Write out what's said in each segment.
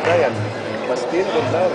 Brian. Bastien con Laura.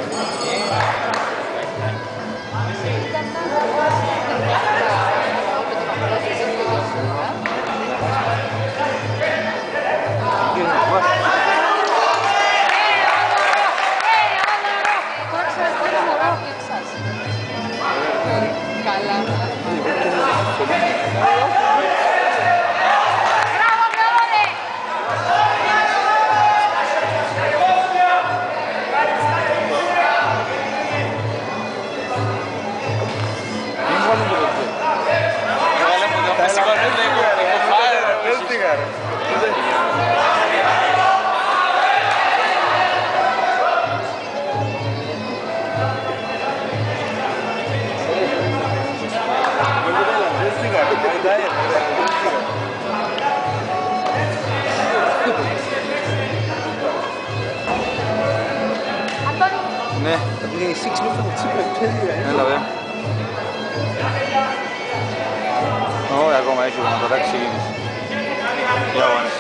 Ναι. Είναι η 6 λεπτά που τσίπρα. Έλα δε. Όχι ακόμα έχει το μετά ξεκίνησε. Για αγώνες.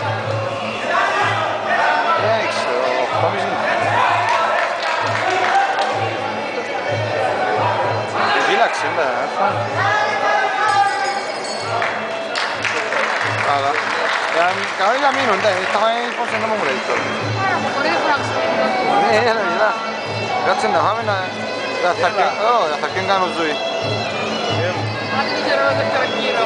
Δεν ξέρω, 8,5. Φύλαξε, ναι, καλά. Καλά για μείνουν, ναι, θα φάει πώς είναι μου λέει τώρα. Ναι, έλα. Κάτσε να φάμε να... θα αρκεί κάνω ζωή. Άντε δεν ξέρω να καρακύρο.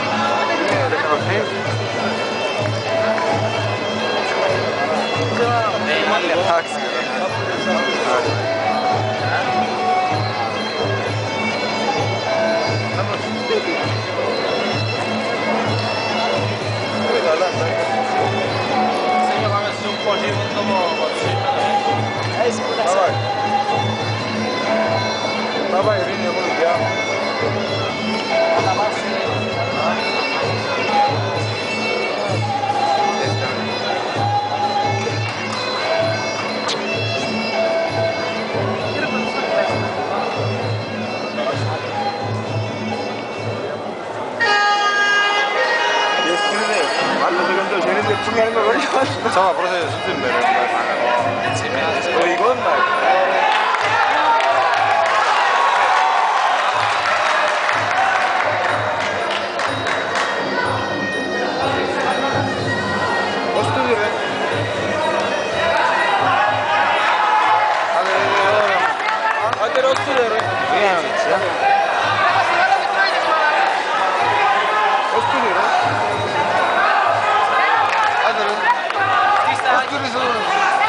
Εντάξει. Давай, Ειρήνη, εγώ δουλειά. Τσάβα, πρόσεχε, σου την πέρα. Οδηγόν, πώς του δει, άντε ρε, ως του δει, ρε. Ως του δει, ρε. Άντε ρε. Ως του δει, ρε.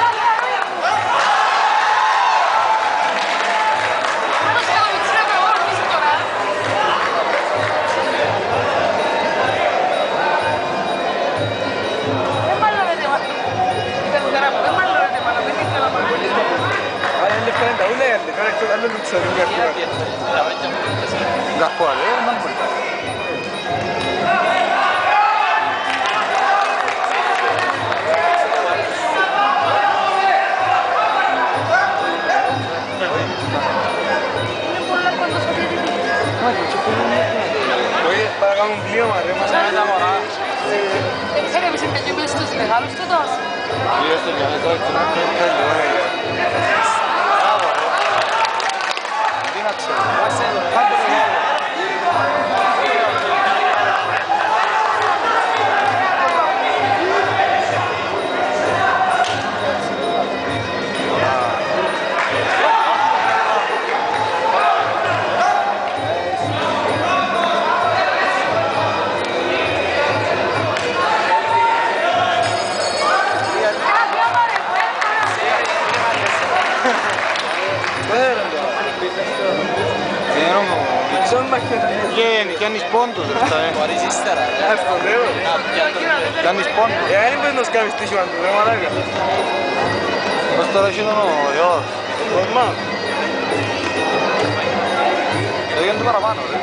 Da quale? Non puoi. Oye, pagamos un lío, madre, más o menos. Ξέρετε εμείς είναι και μέσα στους μεγάλους τούτος. Io sto già vedendo che non c'è il Κάνεις πόντους ρε αυτά, Μπορείς ύστερα, ρε. Αυτό λέω. Κάνεις πόντους. Αν είπες να σκάβεις τη σιουάν του, ρε μαλάκα. Ως τώρα έχει τον Ιώδος. Μπορμά. Έγινε το παραπάνω, ρε.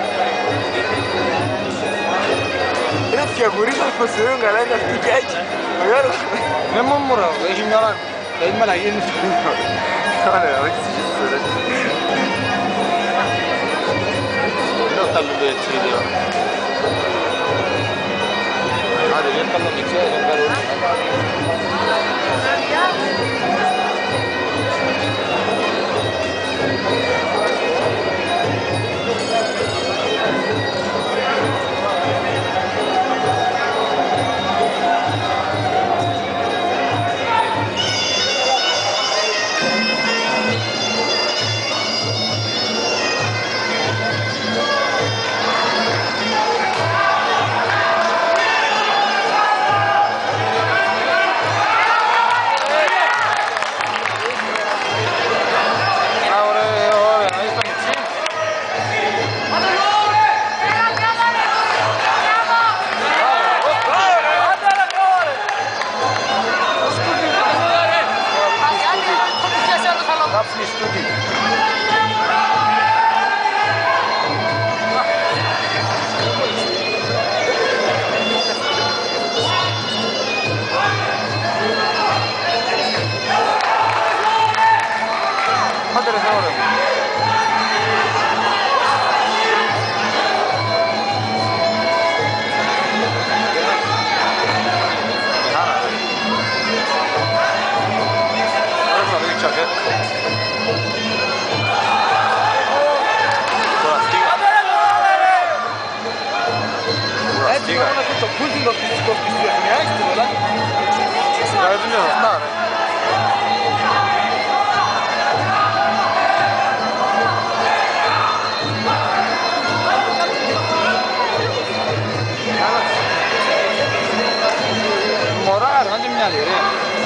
Είναι φτιακουρείς ως πως δεν καλά είναι αυτή και έτσι. Ο Γιώργος. Ναι μόνο ρε, έχει μια ώρα. Δηλαδή με να γίνει. Ωραία, όχι συζήτησε ρε. Δεν θα λούτω έτσι βίντεο. Άντε, δεν θα το μιξέ, δεν θα το Άσμις τούτη. Άντε ρε Θεό ρε. Έτσι μόνο και το πούλτινγκ φυσικό της διεθνιάς του, δηλαδή. Δηλαδή είναι σωστά ρε. Μωρά ρε, άντε μυαλί ρε.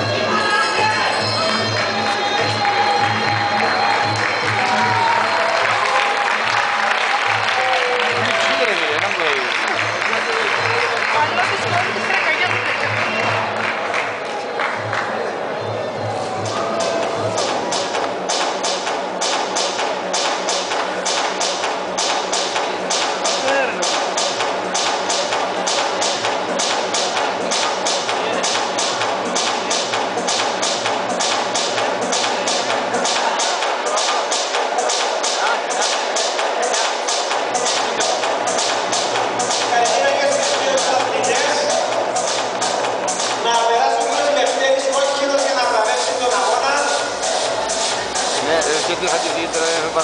Και είχα τη δίτρα,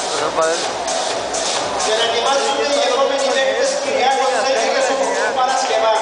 και να ετοιμάσουμε οι επόμενοι παίκτες Κυριάκος Σέγγελος ο Παρασκευάς.